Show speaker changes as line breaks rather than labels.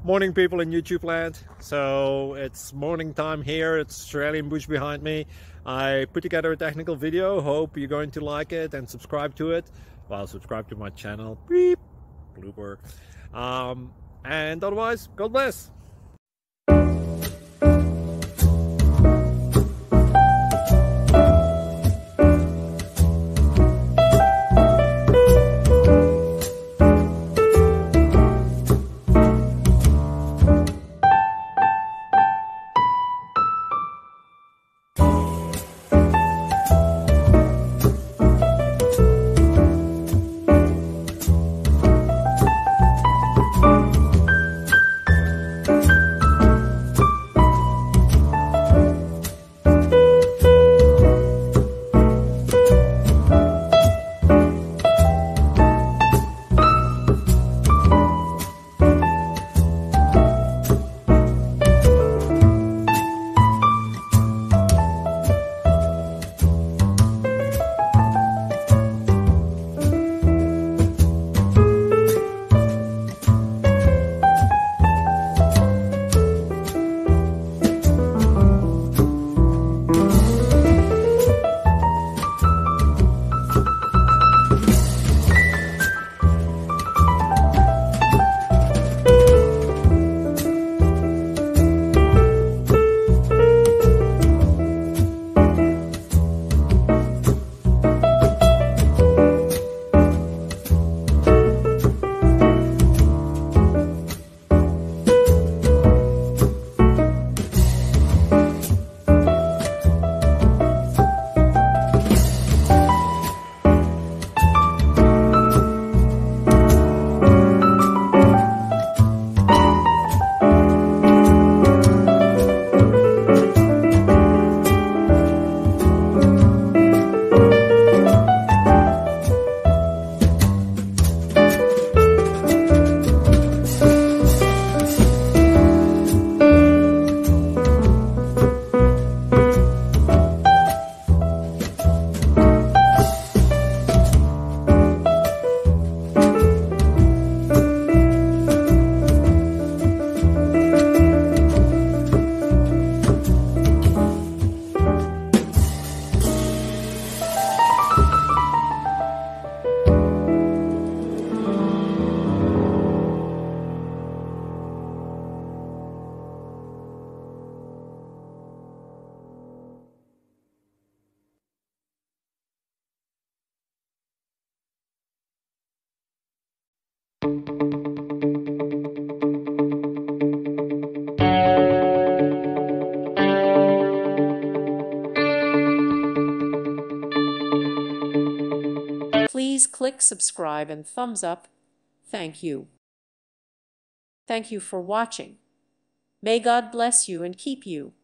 Morning, people in YouTube land. So it's morning time here. It's Australian bush behind me. I put together a technical video. Hope you're going to like it and subscribe to it. Well, subscribe to my channel. Beep. Blooper. And otherwise, God bless.
Please click subscribe and thumbs up. Thank you. Thank you for watching. May God bless you and keep you.